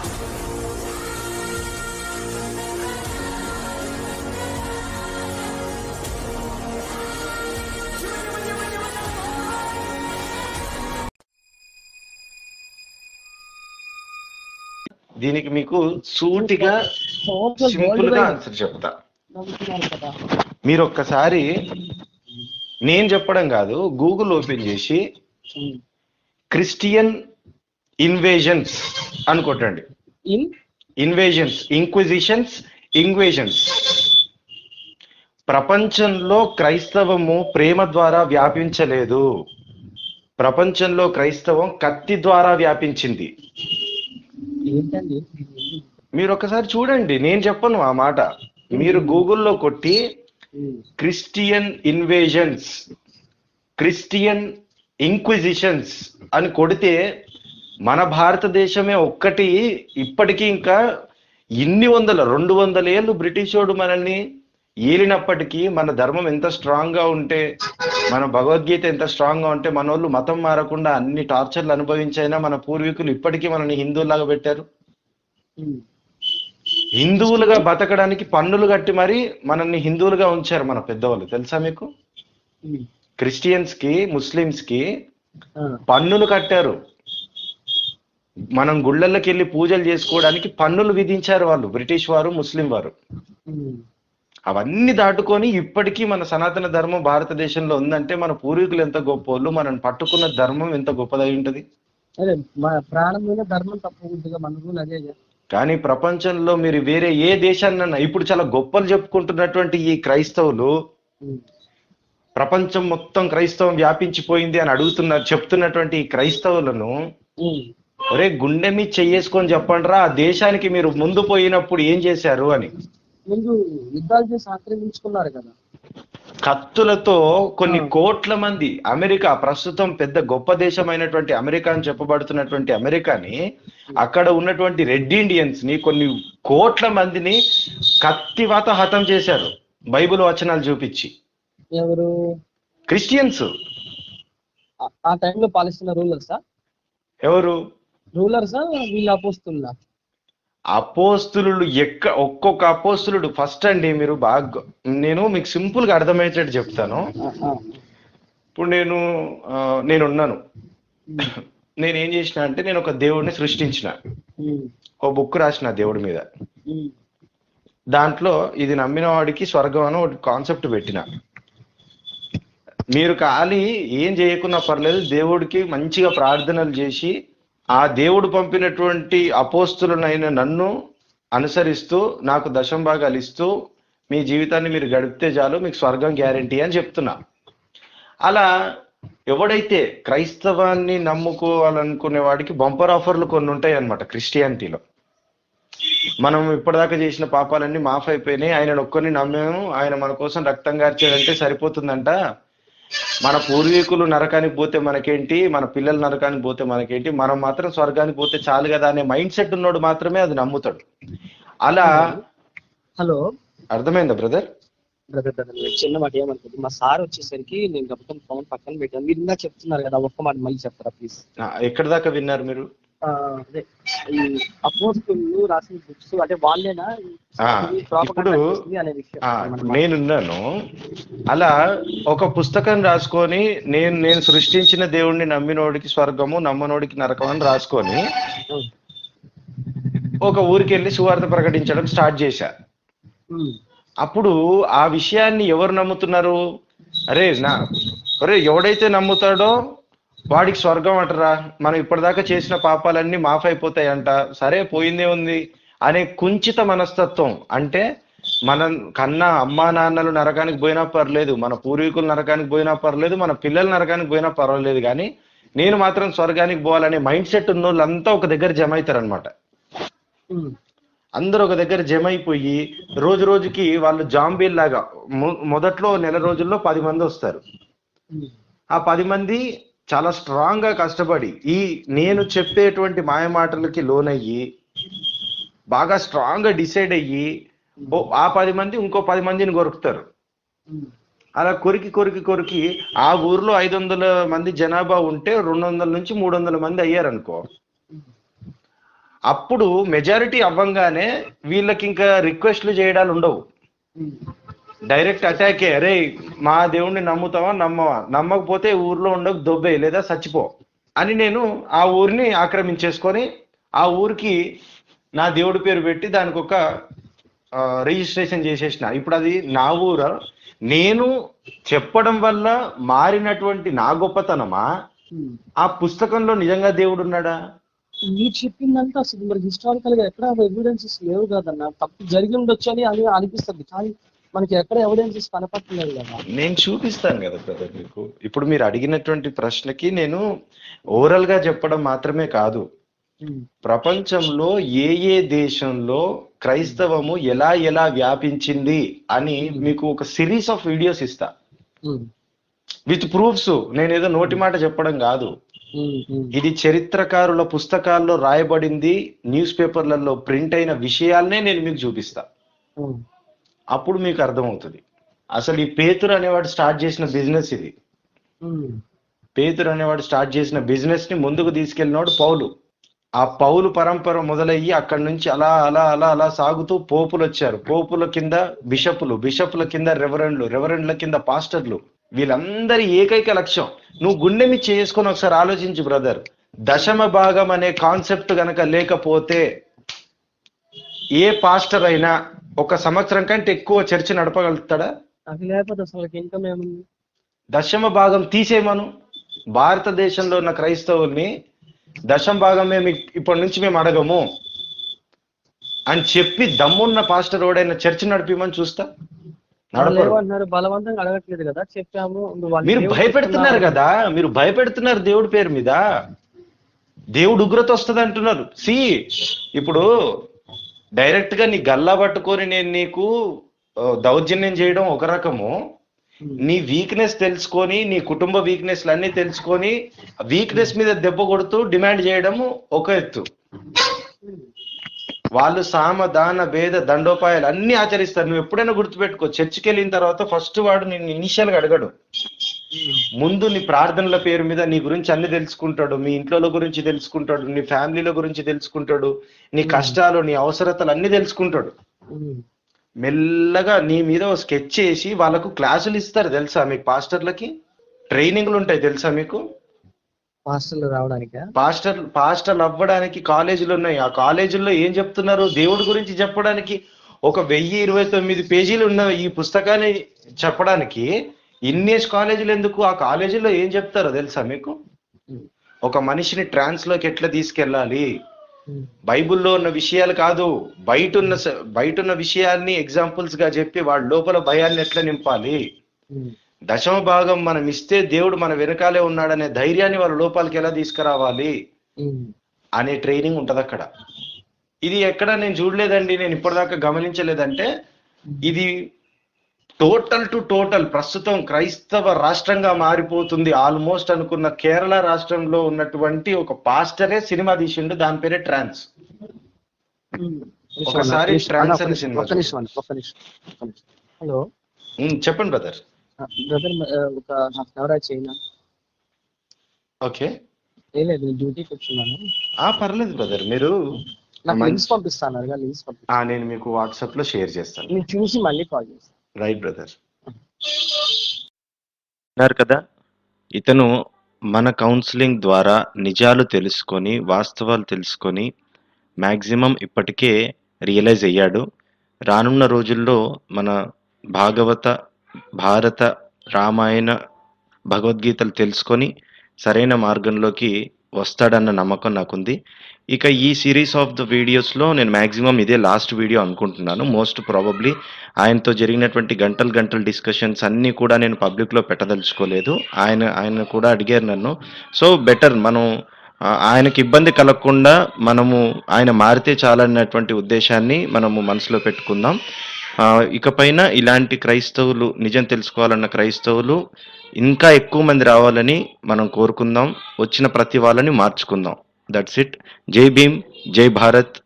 దీనికి మీకు సూటిగా సింపుల్ గా ఆన్సర్ చెప్తా. మీరు ఒక్కసారి నేను చెప్పడం కాదు, గూగుల్ ఓపెన్ చేసి క్రిస్టియన్ ఇన్వేజన్స్ అని కొట్టండి. Invasions, inquisitions. ప్రపంచంలో క్రైస్తవము ప్రేమ ద్వారా వ్యాపించలేదు. ప్రపంచంలో క్రైస్తవం కత్తి ద్వారా వ్యాపించింది. మీరు ఒకసారి చూడండి, నేను చెప్పను ఆ మాట. మీరు గూగుల్లో కొట్టి క్రిస్టియన్ ఇన్వేజన్స్, క్రిస్టియన్ ఇంక్విజిషన్స్ అని కొడితే మన భారతదేశమే ఒక్కటి ఇప్పటికీ ఇంకా ఇన్ని 200 ఏళ్ళు బ్రిటిషోడు మనల్ని ఏలినప్పటికీ మన ధర్మం ఎంత స్ట్రాంగ్ గా ఉంటే, మన భగవద్గీత ఎంత స్ట్రాంగ్ గా ఉంటే, మన వాళ్ళు మతం మారకుండా అన్ని టార్చర్లు అనుభవించైనా మన పూర్వీకులు ఇప్పటికీ మనల్ని హిందువులాగా పెట్టారు. హిందువులుగా బతకడానికి పన్నులు కట్టి మరి మనల్ని హిందువులుగా ఉంచారు మన పెద్దవాళ్ళు, తెలుసా మీకు? క్రిస్టియన్స్ కి, ముస్లిమ్స్ కి పన్నులు కట్టారు. మనం గుళ్ళల్లోకి వెళ్ళి పూజలు చేసుకోవడానికి పన్నులు విధించారు వాళ్ళు, బ్రిటిష్ వారు, ముస్లిం వారు. అవన్నీ దాటుకొని ఇప్పటికీ మన సనాతన ధర్మం భారతదేశంలో ఉందంటే మన పూర్వీకులు ఎంత గొప్పోళ్ళు, మనం పట్టుకున్న ధర్మం ఎంత గొప్పదై ఉంటది. కానీ ప్రపంచంలో మీరు వేరే ఏ దేశాన్నన్నా, ఇప్పుడు చాలా గొప్పలు చెప్పుకుంటున్నటువంటి ఈ క్రైస్తవులు, ప్రపంచం మొత్తం క్రైస్తవం వ్యాపించిపోయింది అని చెప్తున్నటువంటి ఈ క్రైస్తవులను ఒరే గుండె మీద చెయ్యేసుకొని చెప్పండి రా, ఆ దేశానికి మీరు ముందు పోయినప్పుడు ఏం చేశారు అని. ముందు యుద్ధాలు చేసి ఆక్రమించుకున్నారు కదా కత్తులతో. కొన్ని కోట్ల మంది, అమెరికా ప్రస్తుతం పెద్ద గొప్ప దేశమైనటువంటి అమెరికా అని చెప్పబడుతున్నటువంటి అమెరికాని, అక్కడ ఉన్నటువంటి రెడ్ ఇండియన్స్ ని, కొన్ని కోట్ల మందిని కత్తివాత హతం చేశారు బైబిల్ వచనాలు చూపించి. ఎవరు? క్రిస్టియన్స్. ఆ టైంలో పాలిస్తున్న రూలర్సా? ఎవరు రూలర్సా వీళ్ళు అపోస్తులా? అపోస్తులు ఒక్కొక్క అపోస్తులుడు ఫస్ట్ అండి. మీరు బాగా, నేను మీకు సింపుల్ గా అర్థమయ్యేటట్టు చెప్తాను. ఇప్పుడు నేనున్నాను, నేనేం చేసిన అంటే, నేను ఒక దేవుడిని సృష్టించిన, ఓ బుక్ రాసిన దేవుడి మీద. దాంట్లో ఇది నమ్మిన వాడికి స్వర్గం అని ఒక కాన్సెప్ట్ పెట్టిన. మీరు ఖాళీ ఏం చేయకున్నా పర్లేదు, దేవుడికి మంచిగా ప్రార్థనలు చేసి ఆ దేవుడు పంపినటువంటి అపోస్తులనైన నన్ను అనుసరిస్తూ నాకు దశంభాగాలు ఇస్తూ మీ జీవితాన్ని మీరు గడిపితే చాలు, మీకు స్వర్గం గ్యారంటీ అని చెప్తున్నా. అలా ఎవడైతే క్రైస్తవాన్ని నమ్ముకోవాలనుకునే వాడికి బంపర్ ఆఫర్లు కొన్ని ఉంటాయి అన్నమాట క్రిస్టియానిటీలో. మనం ఇప్పటిదాకా చేసిన పాపాలన్నీ మాఫ్ అయిపోయినాయి, ఆయన ఒక్కరిని నమ్మాము, ఆయన మన కోసం రక్తం గార్చాడంటే సరిపోతుందంట, మన పూర్వీకులు నరకానికి పోతే మనకేంటి, మన పిల్లలు నరకానికి పోతే మనకేంటి, మనం మాత్రం స్వర్గానికి పోతే చాలు కదా అనే మైండ్ సెట్ ఉన్నోడు మాత్రమే అది నమ్ముతాడు. అలా. హలో, అర్థమైందా బ్రదర్? చిన్న మాట ఏమనుకుంటుంది, మా సార్ వచ్చేసరికి నేను గబుతం ఫోన్ పక్కన పెట్టాను. మీరు ఇందా చెప్తున్నారు కదా, ఒక్క మాట మళ్ళీ చెప్తారా ప్లీజ్? ఎక్కడి దాకా విన్నారు మీరు? అదే ఈ అపోస్తులు రాసిన బుక్స్ అంటే వాళ్ళేనా? ఇప్పుడు నేనున్నాను, అలా ఒక పుస్తకం రాసుకొని నేను సృష్టించిన దేవుణ్ణి నమ్మినోడికి స్వర్గము, నమ్మనోడికి నరకం అని రాసుకొని ఒక ఊరికి వెళ్ళి సువార్త ప్రకటించడం స్టార్ట్ చేశా. అప్పుడు ఆ విషయాన్ని ఎవరు నమ్ముతున్నారు? అరే ఎవడైతే నమ్ముతాడో వాడికి స్వర్గం అంటరా, మనం ఇప్పటిదాకా చేసిన పాపాలన్నీ మాఫ్ అయిపోతాయంట, సరే పోయిందే ఉంది అనే కుంచిత మనస్తత్వం. అంటే మన కన్నా అమ్మా నాన్నలు నరకానికి పోయినా పర్లేదు, మన పూర్వీకులు నరకానికి పోయినా పర్లేదు, మన పిల్లలు నరకానికి పోయినా పర్వాలేదు, కానీ నేను మాత్రం స్వర్గానికి పోవాలనే మైండ్ సెట్ ఉన్న వాళ్ళంతా ఒక దగ్గర జమ అవుతారు అనమాట. అందరూ ఒక దగ్గర జమ అయిపోయి రోజు రోజుకి వాళ్ళు జాంబీల్ లాగా, మొదట్లో నెల రోజుల్లో 10 మంది వస్తారు. ఆ 10 మంది చాలా స్ట్రాంగ్ గా కష్టపడి ఈ నేను చెప్పేటువంటి మాయ మాటలకి లోనయ్యి బాగా స్ట్రాంగ్ గా డిసైడ్ అయ్యి ఆ 10 మంది ఇంకో 10 మందిని కొరుకుతారు. అలా కొరికి ఆ ఊర్లో 500 మంది జనాభా ఉంటే 200 నుంచి 300 మంది అయ్యారనుకో. అప్పుడు మెజారిటీ అవ్వంగానే వీళ్ళకి ఇంకా రిక్వెస్ట్లు చేయడాలు ఉండవు, డైరెక్ట్ అటాకే. అరే మా దేవుణ్ణి నమ్ముతావా నమ్మవా, నమ్మకపోతే ఊర్లో ఉండకు దొబ్బే లేదా చచ్చిపో అని నేను ఆ ఊరిని ఆక్రమించేసుకొని ఆ ఊరికి నా దేవుడి పేరు పెట్టి దానికి ఒక రిజిస్ట్రేషన్ చేసేసిన. ఇప్పుడు అది నా ఊరు. నేను చెప్పడం వల్ల మారినటువంటి నా గొప్పతనమా, ఆ పుస్తకంలో నిజంగా దేవుడు ఉన్నాడా? మీరు చెప్పిందంటే అసలు మరి హిస్టారికల్ గా ఎక్కడ ఎవిడెన్సెస్ లేవు కదన్న. తప్పు జరిగి ఉండొచ్చు అని అనిపిస్తుంది, కానీ మనకి ఎక్కడ ఎవిడెన్సెస్ కనపడలేదు కదా. నేను చూపిస్తాను కదా బ్రదర్ మీకు. ఇప్పుడు మీరు అడిగినటువంటి ప్రశ్నకి నేను ఓవరాల్ గా చెప్పడం మాత్రమే కాదు, ప్రపంచంలో ఏ ఏ దేశంలో క్రైస్తవము ఎలా ఎలా వ్యాపించింది అని మీకు ఒక సిరీస్ ఆఫ్ వీడియోస్ ఇస్తా విత్ ప్రూఫ్స్. నేనేదో నోటి మాట చెప్పడం కాదు, ఇది చరిత్రకారుల పుస్తకాల్లో రాయబడింది, న్యూస్ పేపర్లలో ప్రింట్ అయిన విషయాలనే నేను మీకు చూపిస్తా. అప్పుడు మీకు అర్థమవుతుంది అసలు ఈ పేతురు అనేవాడు స్టార్ట్ చేసిన బిజినెస్ ఇది. పేతురు అనేవాడు స్టార్ట్ చేసిన బిజినెస్ ని ముందుకు తీసుకెళ్ళినవాడు పౌలు. ఆ పౌలు పరంపర మొదలయ్యి అక్కడి నుంచి అలా అలా అలా అలా సాగుతూ పోపులు వచ్చారు, పోపుల కింద బిషపులు, బిషపుల కింద రెవరెండ్లు, రెవరెండ్ల కింద పాస్టర్లు. వీళ్ళందరి ఏకైక లక్ష్యం, నువ్వు గుండె మీద చేసుకొని ఒకసారి ఆలోచించు బ్రదర్, దశమ భాగం అనే కాన్సెప్ట్ గనక లేకపోతే ఏ పాస్టర్ అయినా ఒక సంవత్సరం కంటే ఎక్కువ చర్చ నడపగలుగుతాడా? లేకపోతే అసలు ఇన్కమ్ ఏముంది? దశమ భాగం తీసేయమను. భారతదేశంలో ఉన్న క్రైస్తవుల్ని దశమ భాగం మేము ఇప్పటి నుంచి మేము అడగము అని చెప్పి దమ్మున్న పాస్టర్ ఓడైన చర్చ నడిపిమని చూస్తా. బలవంతంగా అడగట్లేదు కదా, చెప్పాము. మీరు భయపెడుతున్నారు కదా, మీరు భయపెడుతున్నారు దేవుడి పేరు మీద. దేవుడు ఉగ్రత వస్తుంది అంటున్నారు. ఇప్పుడు డైరెక్ట్ గా నీ గల్లా పట్టుకొని నేను నీకు దౌర్జన్యం చేయడం ఒక రకము, నీ వీక్నెస్ తెలుసుకొని నీ కుటుంబ వీక్నెస్ అన్ని తెలుసుకొని వీక్నెస్ మీద దెబ్బ కొడుతూ డిమాండ్ చేయడము ఒక ఎత్తు. వాళ్ళు సామ దాన భేద దండోపాయాలు అన్ని ఆచరిస్తారు. నువ్వు ఎప్పుడైనా గుర్తుపెట్టుకో, చర్చికి వెళ్ళిన తర్వాత ఫస్ట్ వాడు నేను ఇనిషియల్ గా అడగడు, ముందు నీ ప్రార్థనల పేరు మీద నీ గురించి అన్ని తెలుసుకుంటాడు, మీ ఇంట్లో గురించి తెలుసుకుంటాడు, నీ ఫ్యామిలీల గురించి తెలుసుకుంటాడు, నీ కష్టాలు నీ అవసరతలు అన్ని తెలుసుకుంటాడు. మెల్లగా నీ మీద ఒక స్కెచ్ చేసి వాళ్ళకు క్లాసులు ఇస్తారు తెలుసా మీకు, పాస్టర్లకి ట్రైనింగ్లు ఉంటాయి తెలుసా మీకు. పాస్టర్లు రావడానికి, పాస్టర్లు అవ్వడానికి కాలేజీలు ఉన్నాయి. ఆ కాలేజీల్లో ఏం చెప్తున్నారు, దేవుడి గురించి చెప్పడానికి 1029 పేజీలు ఉన్న ఈ పుస్తకాన్ని చెప్పడానికి ఇన్నేసి కాలేజీలు ఎందుకు? ఆ కాలేజీలో ఏం చెప్తారో తెలుసా మీకు? ఒక మనిషిని ట్రాన్స్ లోకి ఎట్లా తీసుకెళ్ళాలి, బైబుల్లో ఉన్న విషయాలు కాదు, బయట ఉన్న విషయాల్ని ఎగ్జాంపుల్స్ గా చెప్పి వాడి లోపల భయాన్ని ఎట్లా నింపాలి, దశమ భాగం మనం ఇస్తే దేవుడు మన వెనకాలే ఉన్నాడనే ధైర్యాన్ని వాళ్ళ లోపాలకి ఎలా తీసుకురావాలి అనే ట్రైనింగ్ ఉంటది అక్కడ. ఇది ఎక్కడ నేను చూడలేదండి, నేను ఇప్పటిదాకా గమనించలేదంటే ఇది టోటల్ టు టోటల్ ప్రస్తుతం క్రైస్తవ రాష్ట్రంగా మారిపోతుంది ఆల్మోస్ట్ అనుకున్న కేరళ రాష్ట్రంలో ఉన్నటువంటి ఒక పాస్టరే సినిమా తీసిండు, దాని పేరే ట్రాన్స్. ఒకసారి ట్రాన్స్ అనే సినిమా. హలో చెప్పండి బ్రదర్. ఒక హాఫ్ అన్ అవర్ చేయనా? ఓకే, లేదు డ్యూటీకి వచ్చున్నాను. పర్లేదు బ్రదర్, మీరు లింక్స్ పంపిస్తాను, నేను మీకు వాట్సాప్ లో షేర్ చేస్తాను, నేను చూసి మళ్ళీ కాల్ చేస్తాను. Right brother. అన్నారు కదా, ఇతను మన కౌన్సిలింగ్ ద్వారా నిజాలు తెలుసుకొని వాస్తవాలు తెలుసుకొని మ్యాక్సిమం ఇప్పటికే రియలైజ్ అయ్యాడు. రానున్న రోజుల్లో మన భారత రామాయణ భగవద్గీతలు తెలుసుకొని సరైన మార్గంలోకి వస్తాడన్న నమ్మకం నాకుంది. ఇక ఈ సిరీస్ ఆఫ్ ద వీడియోస్లో నేను మ్యాక్సిమం ఇదే లాస్ట్ వీడియో అనుకుంటున్నాను. మోస్ట్ ప్రాబబ్లీ ఆయనతో జరిగినటువంటి గంటల డిస్కషన్స్ అన్నీ కూడా నేను పబ్లిక్లో పెట్టదలుచుకోలేదు. ఆయన కూడా అడిగారు నన్ను. సో బెటర్ మనం ఆయనకి ఇబ్బంది కలగకుండా మనము ఆయన మారితే చాలన్నటువంటి ఉద్దేశాన్ని మనము మనసులో పెట్టుకుందాం. ఇకపైన ఇలాంటి క్రైస్తవులు, నిజం తెలుసుకోవాలన్న క్రైస్తవులు ఇంకా ఎక్కువ మంది రావాలని మనం కోరుకుందాం. వచ్చిన ప్రతి వాళ్ళని మార్చుకుందాం. That's it. జై భీమ్, జై భారత్.